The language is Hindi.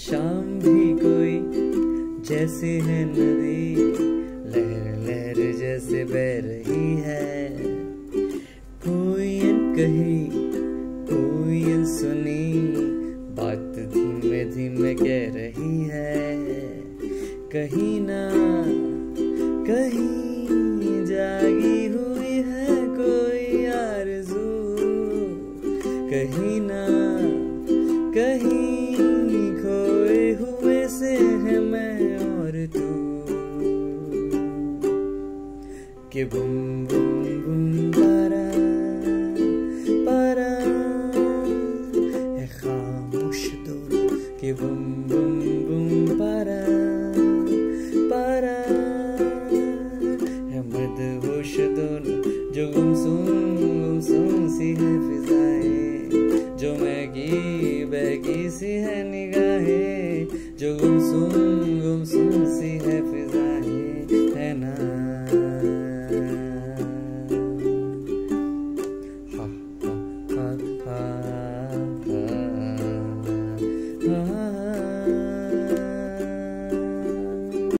शाम भी कोई जैसे है नदी, लहर लहर जैसे बह रही है। कोई अनकही कोई अनसुनी बात धीमे धीमे कह रही है। कहीं ना कहीं जागी हुई है कोई आरज़ू, कहीं ना कहीं खोए हुए से है मैं और तू। कि बुम बुम बुम पारा पारा है खामोश दोनों, कि बुम बुम बुम पारा पारा है मदहोश दोनों। जो गुमसुम सी है फिजाएं, जो महकी सी है निगाहें, जो गुमसुम सी है